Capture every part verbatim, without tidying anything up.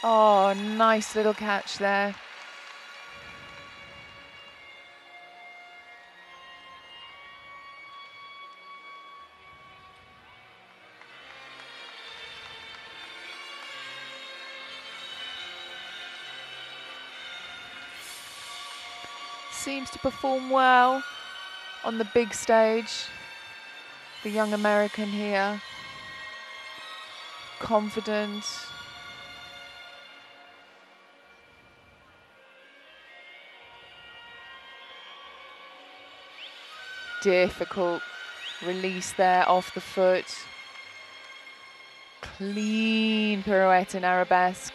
Oh, nice little catch there. Seems to perform well on the big stage. The young American here. Confident. Difficult release there off the foot. Clean pirouette and arabesque.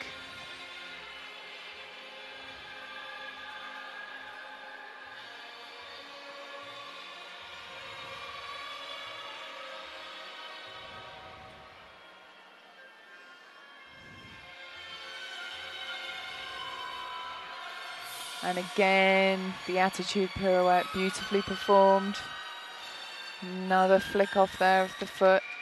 And again, the attitude pirouette, beautifully performed. Another flick off there of the foot.